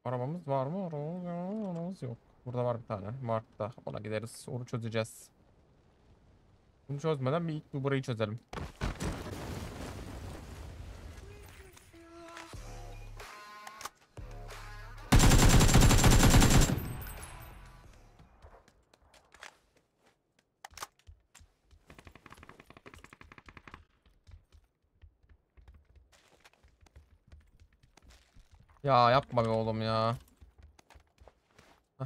Arabamız var mı? Arabamız yok. Burada var bir tane. Mart'ta. Ona gideriz. Onu çözeceğiz. Bunu çözmeden bir ilk burayı çözelim. Ya yapma be oğlum ya. Hah.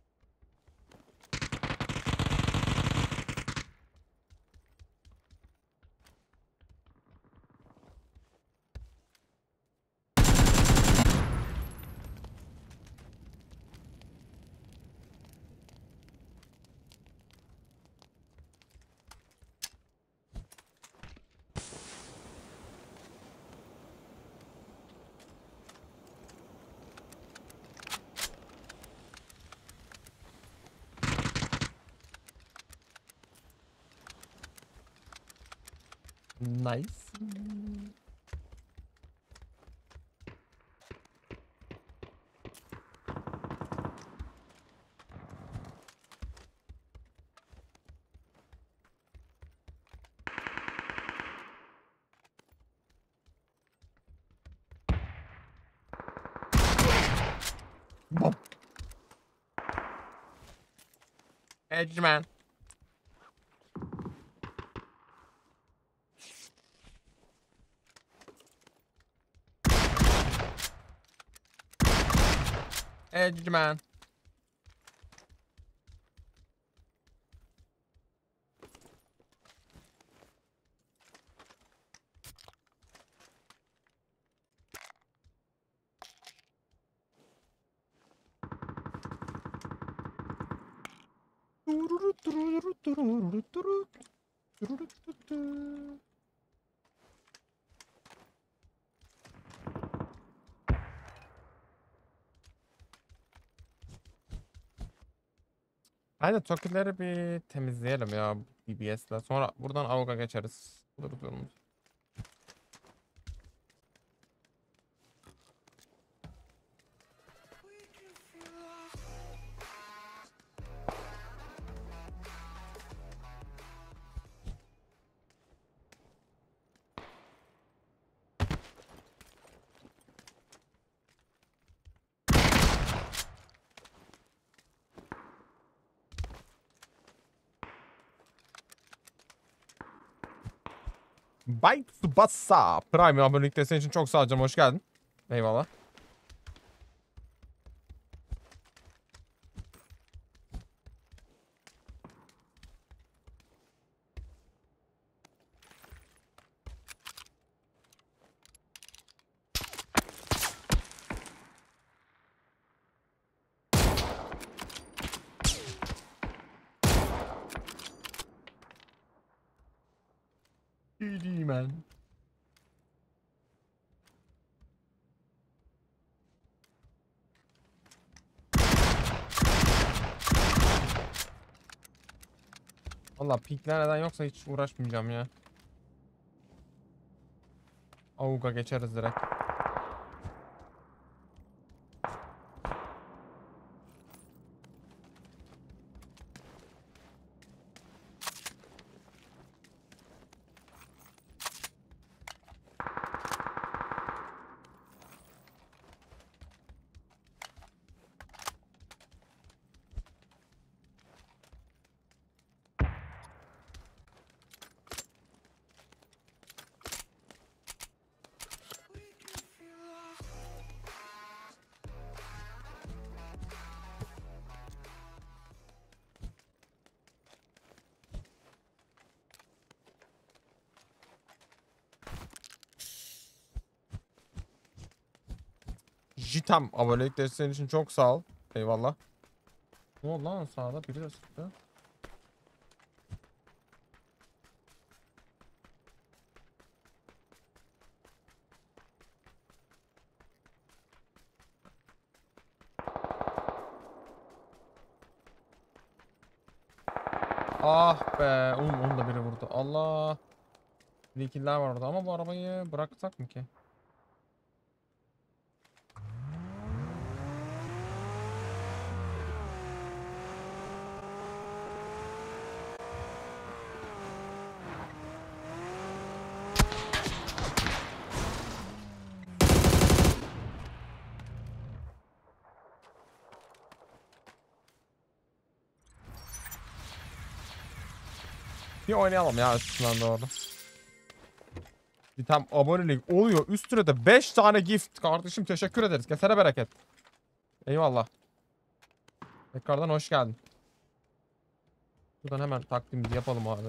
Nice. Bom. Edgeman. Edgeman. Hadi Toki'leri bir temizleyelim ya BBS'le. Sonra buradan Avuk'a geçeriz. Buluruz yolumuzu. Bye Tsubasa. Prime abonelik desteğin için çok sağ ol canım. Hoş geldin. Eyvallah. GG man. Valla pikler neden yoksa hiç uğraşmayacağım ya. Avuk'a geçeriz direkt. Jitam abonelik desteğin için çok sağ ol. Eyvallah. Ne oldu lan sağda biri de sıktı. Ah be. Onu da biri vurdu. Allah. Bir killer var orada ama bu arabayı bıraksak mı ki? Bir oynayalım ya üstünden doğru. Bir tam abonelik oluyor. Üstüne de 5 tane gift. Kardeşim teşekkür ederiz. Kesene bereket. Eyvallah. Tekrardan hoş geldin. Buradan hemen takdimimizi yapalım abi.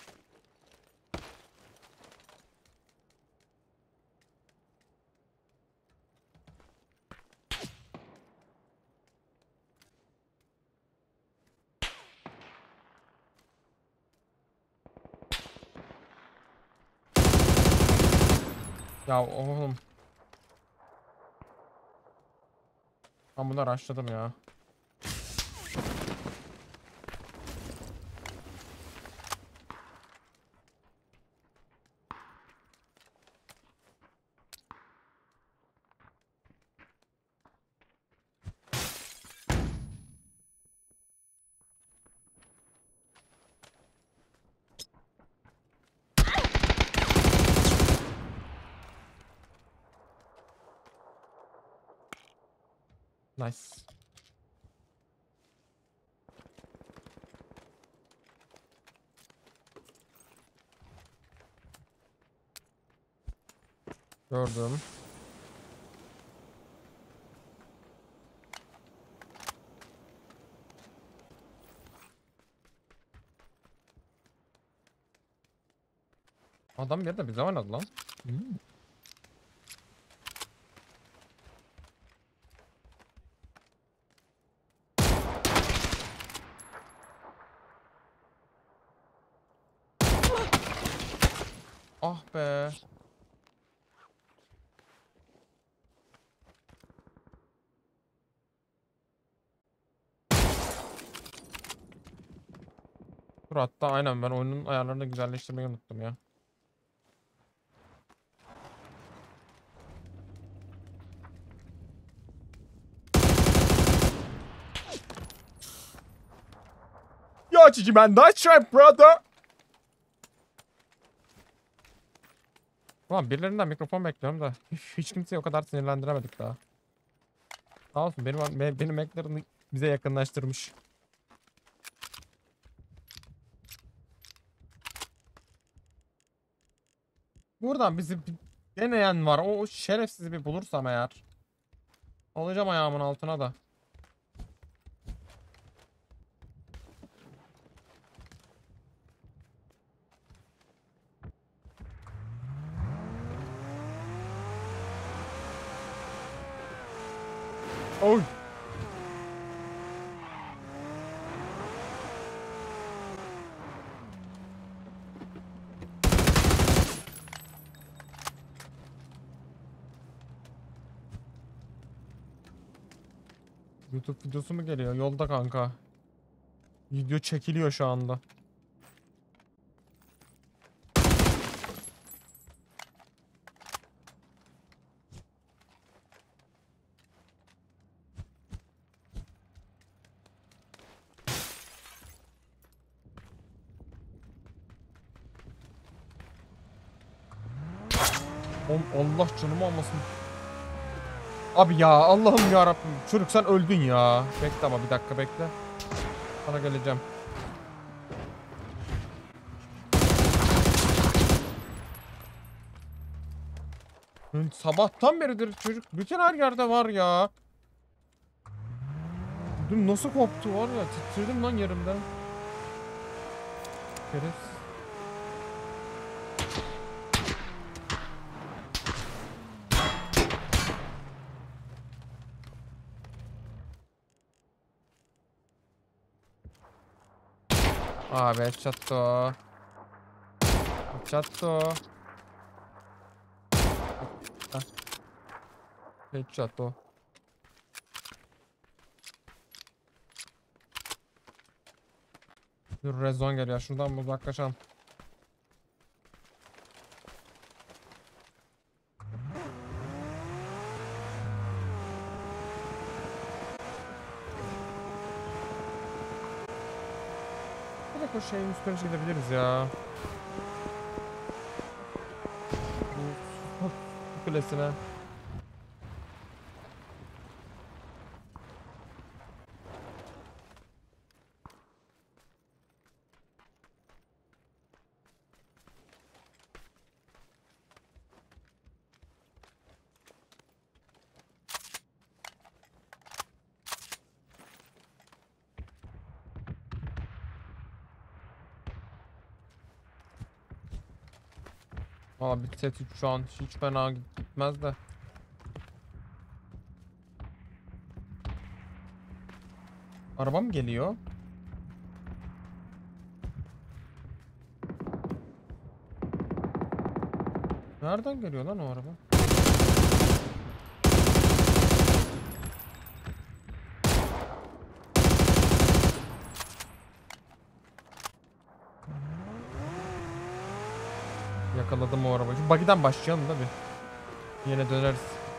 Ya oğlum. Ben bunları açladım ya. Nice. Gördüm. Adam bir de bize oynadı lan. Hmm. Ah be. Dur hatta aynen ben oyunun ayarlarını güzelleştirmeyi unuttum ya. Ya cici man, nice try brother. Ulan birilerinden mikrofon bekliyorum da hiç kimseyi o kadar sinirlendiremedik daha. Sağ olsun benim eklerini bize yakınlaştırmış. Buradan bizi bir deneyen var. O şerefsizi bir bulursam eğer. Alacağım ayağımın altına da. Oy. YouTube videosu mu geliyor? Yolda kanka. Video çekiliyor şu anda. Allah canımı almasın. Abi ya Allah'ım ya Rabbim. Çocuk sen öldün ya. Bekle ama bir dakika bekle. Sana geleceğim. Sabahtan beridir çocuk bütün her yerde var ya. Dün nasıl koptu var ya, titrdim lan yerimden. Şerefsiz. Abi çatto. Çatto. Çatto. Dur rezon geliyor. Şuradan uzaklaşalım. Direkt o şeyin üstüne gidebiliriz ya. Bu kulesine. Valla bir set şu an hiç fena gitmez de. Araba mı geliyor? Nereden geliyor lan o araba? Yakaladım o arabayı. Şu buggy'den başlayalım da bir. Yine döneriz.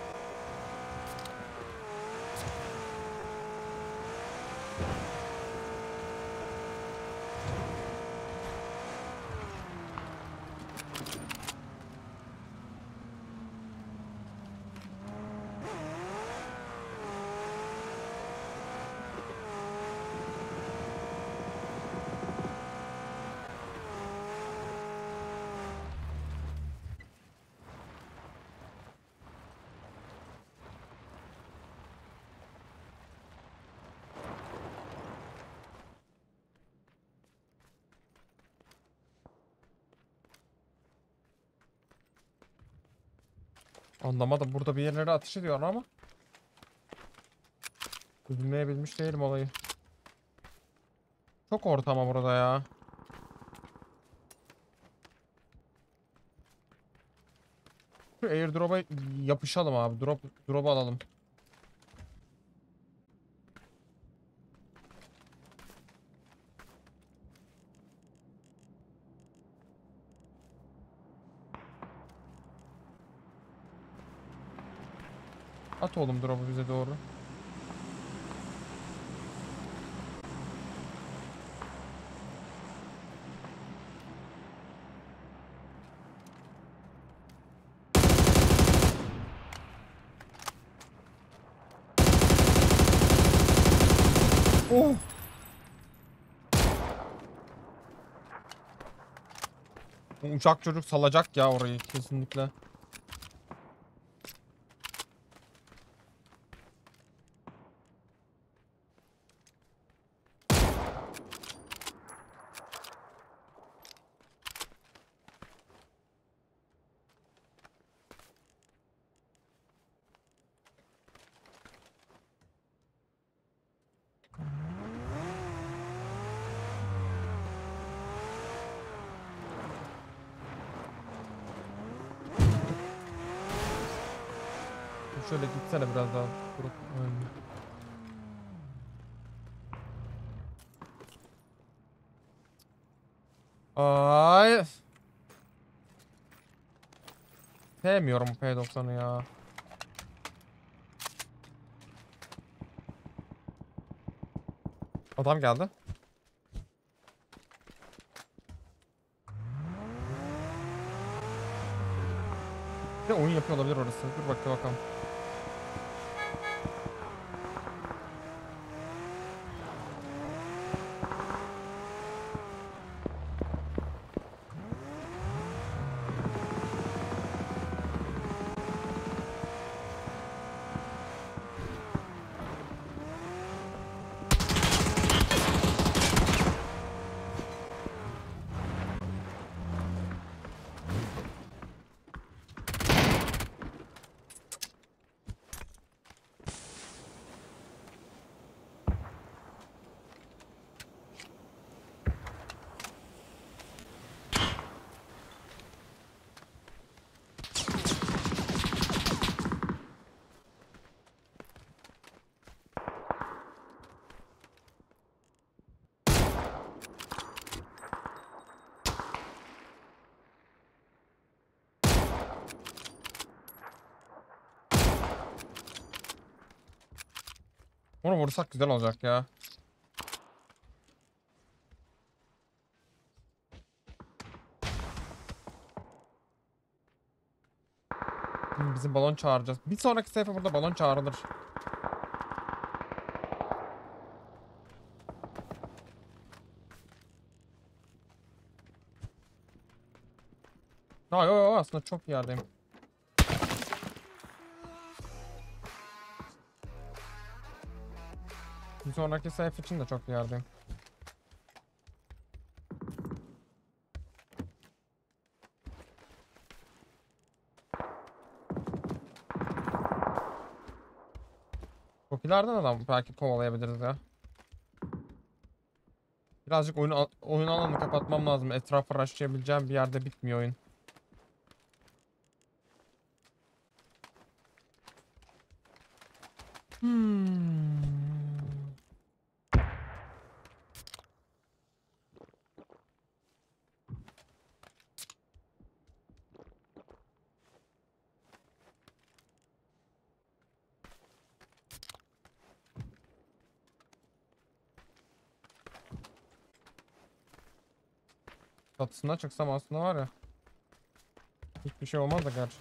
Anlamadım. Burada bir yerlere ateş ediyor ama. Bilmeyebilmiş değilim olayı. Çok ortama burada ya. Şu airdrop'a yapışalım abi. Drop alalım. At oğlum drop'u bize doğru. Oh! Bu uçak çocuk salacak ya orayı kesinlikle. Şöyle gitsene biraz daha. Durup. Ay. Sevmiyorum bu P90'ı ya. Adam geldi. Ne oyun yapıyor olabilir orası. Dur bakalım. Onu vursak güzel olacak ya. Bizim balon çağıracağız. Bir sonraki sefer burada balon çağrılır. Ha yo aslında çok iyi yerdeyim. Bir sonraki sayfa için de çok iyi yerdeyim. Tokilerden adam belki kovalayabiliriz ya. Birazcık oyun alanını kapatmam lazım. Etrafı rushlayabileceğim bir yerde bitmiyor oyun. Hmm. Çatısına çıksam aslında var ya. Hiçbir şey olmaz da gerçi.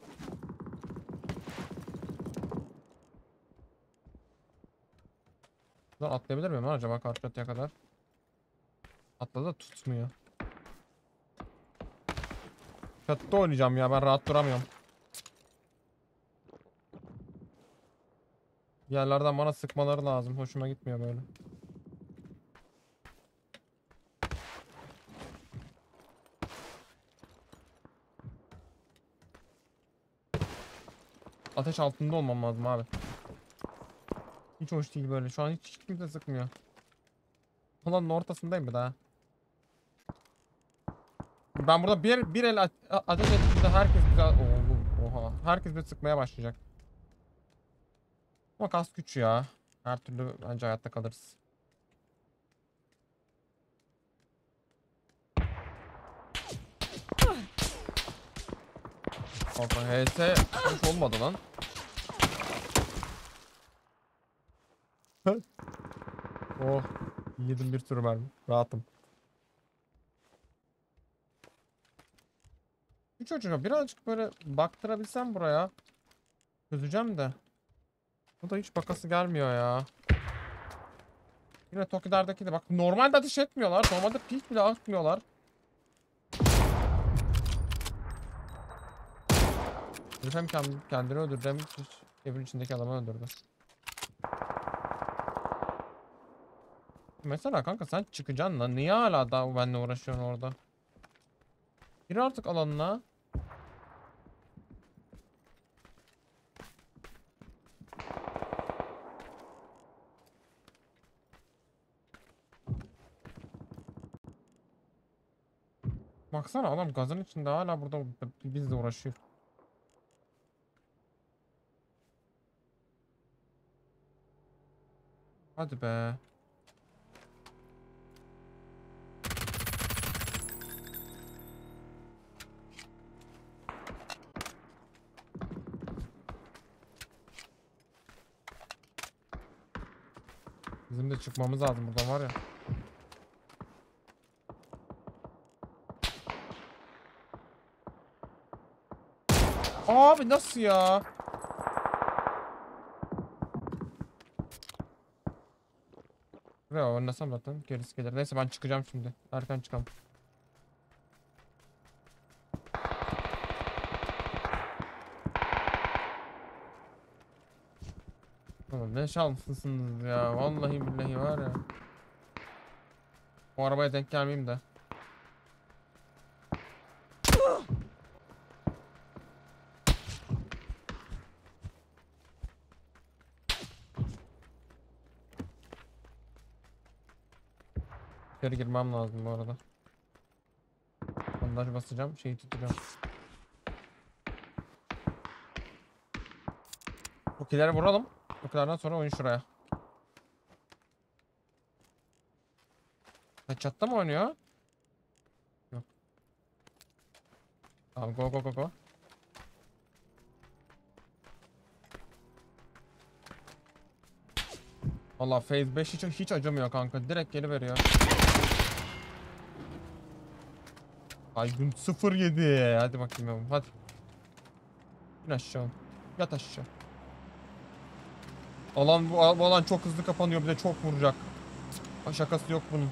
Buradan atlayabilir miyim lan acaba karşı çatıya kadar? Atladı da tutmuyor. Çatıda oynayacağım ya, ben rahat duramıyorum. Bir yerlerden bana sıkmaları lazım. Hoşuma gitmiyor böyle. Ateş altında olmam lazım abi. Hiç hoş değil böyle. Şu an hiç kimse sıkmıyor. Alanın ortasındayım bir daha. Ben burada bir el ateş ettiğimde herkes güzel... Oha. Herkes bir sıkmaya başlayacak. Ama kas güç ya. Her türlü bence hayatta kalırız. Kanka HS hiç olmadı lan. Oh. Yedim bir sürü mermi. Rahatım. Bu çocuğa birazcık böyle baktırabilsem buraya. Çözeceğim de. Bu da hiç bakası gelmiyor ya. Yine Toki'derdeki de bak normalde ateş etmiyorlar. Normalde pik bile atmıyorlar. Herif hem kendini öldürdü hem evin içindeki adamı öldürdü. Mesela kanka sen çıkacaksın lan. Niye hala daha benimle uğraşıyorsun orada? Gir artık alanına. Baksana adam gazın içinde hala burada bizle uğraşıyor. Hadi be. Bizim de çıkmamız lazım buradan var ya. Abi nasıl ya? Buraya oynasam zaten gerisi gelir. Neyse ben çıkacağım şimdi. Erken çıkalım. Oğlum ne şanslısınız ya. Vallahi billahi var ya. O arabaya denk gelmeyeyim de. İçeri girmem lazım bu arada. Bandaj basacağım. Şeyi tutacağım. Tokileri vuralım. Tokilerden sonra oyun şuraya. Çatta mı oynuyor? Yok. Tamam go go go go. Valla Phase 5 hiç acımıyor kanka. Direkt geliveriyor. Aygün 07. Hadi bakayım yavrum hadi. İn aşağı. Yat aşağı. Bu alan çok hızlı kapanıyor. Bir de çok vuracak. Şakası yok bunun.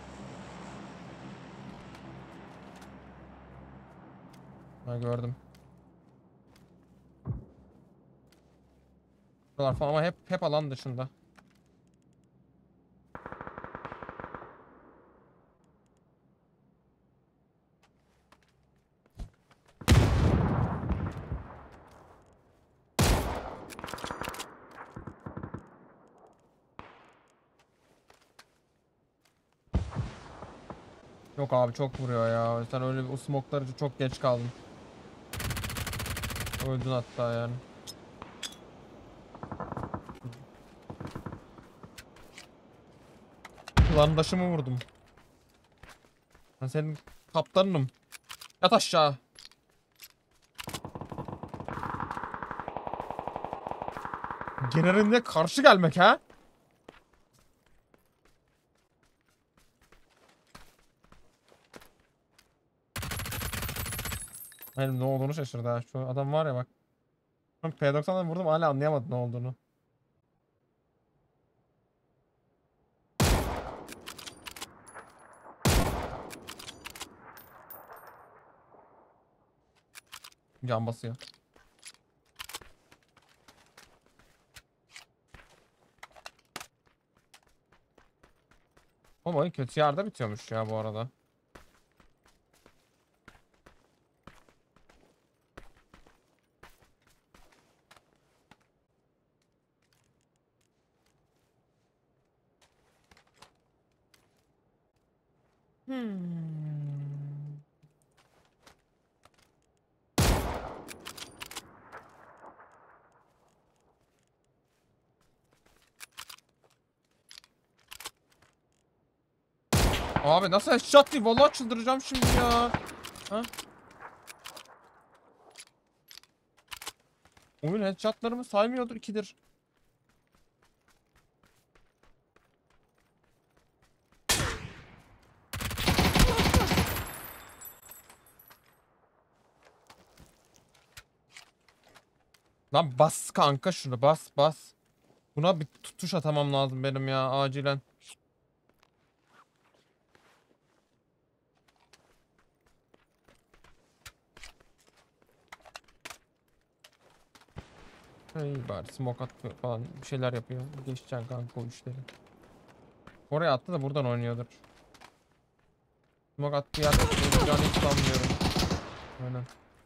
Ha gördüm. Buralar falan ama hep alan dışında. Yok abi çok vuruyor ya. Sen öyle o smoke'lar için çok geç kaldın. Öldün hatta yani. Klandaşımı vurdum. Ben senin kaptanınım. Yat aşağı. Generaline karşı gelmek ha? Benim ne olduğunu şaşırdı ha. Şu adam var ya bak. P90'dan vurdum hala anlayamadı ne olduğunu. Can basıyor. Oğlum oyun kötü yerde bitiyormuş ya bu arada. Hmm. Abi nasıl headshot değil? Vallahi çıldıracağım şimdi ya. Ha? Oyun headshotlarımı saymıyordur ikidir. Lan bas kanka şunu bas bas. Buna bir tutuş atamam lazım benim ya acilen. İyi bari smoke atıyor falan bir şeyler yapıyor. Geçeceksin kanka o işleri. Oraya attı da buradan oynuyordur. Smoke attığı yerde canı hiç sanmıyorum. Aynen.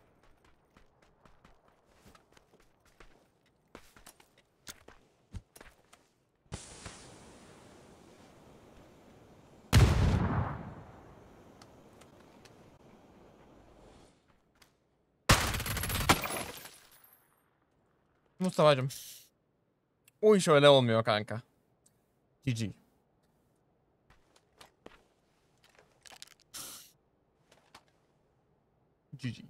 Mustafa'cım. O iş öyle olmuyor kanka. GG. GG.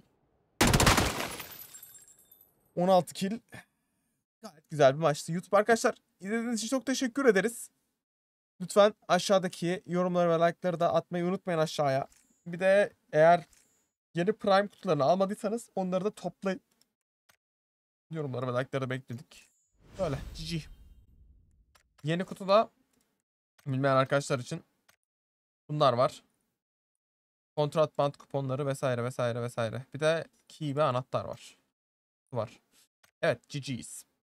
16 kill. Gayet güzel bir maçtı. YouTube arkadaşlar izlediğiniz için çok teşekkür ederiz. Lütfen aşağıdaki yorumları ve like'ları da atmayı unutmayın aşağıya. Bir de eğer yeni Prime kutularını almadıysanız onları da toplayın. Yorumları ve like'ları da bekledik. Böyle. GG. Yeni kutuda bilmeyen arkadaşlar için bunlar var. Kontrat band kuponları vesaire vesaire vesaire. Bir de key ve anahtar var. Evet, GG's.